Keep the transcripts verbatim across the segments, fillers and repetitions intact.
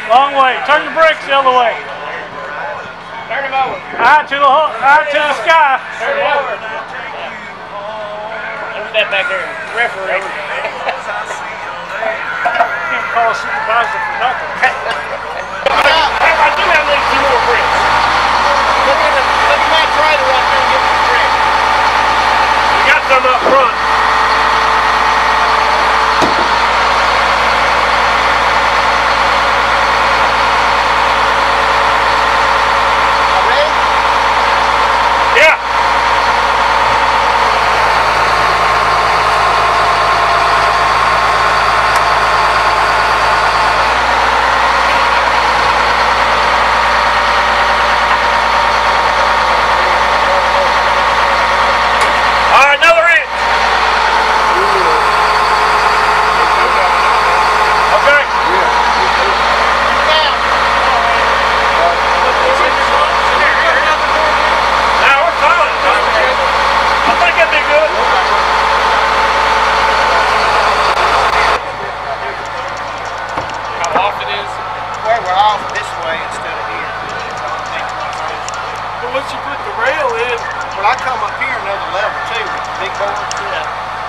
Long way. Turn the brakes the other way. Turn them over. Eye to the eye to the sky. Turn them over. Let's step back there. Referee. Can't call a supervisor for nothing. I do have a few more bricks. Look at the look at my trailer right there and get some bricks. We got some up front. Once you put the rail in, well, I come up here another level too with the big boards. Yeah.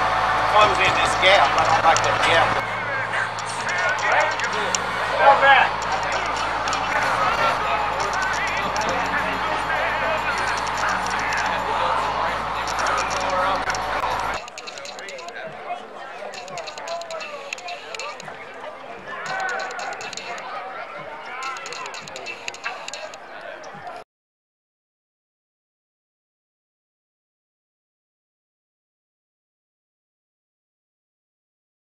Close in this gap. I don't like that gap. How bad?